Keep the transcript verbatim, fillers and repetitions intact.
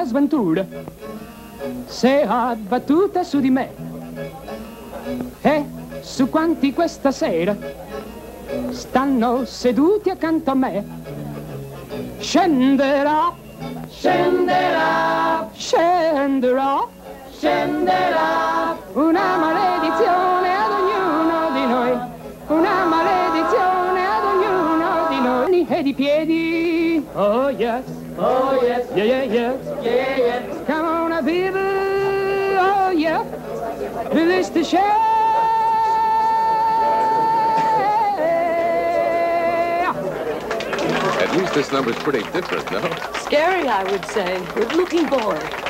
sventura s'è abbattuta su di me. E su quanti questa sera stanno seduti accanto a me, scenderà, scenderà, scenderà, scenderà una maledizione ad ognuno di noi, una maledizione ad ognuno di noi. E di piedi, oh yes, oh yes, yeah yeah yes, yeah yes, come on a people, oh yeah, release the share. At least this number's pretty different, no? Scary, I would say. Good-looking boy.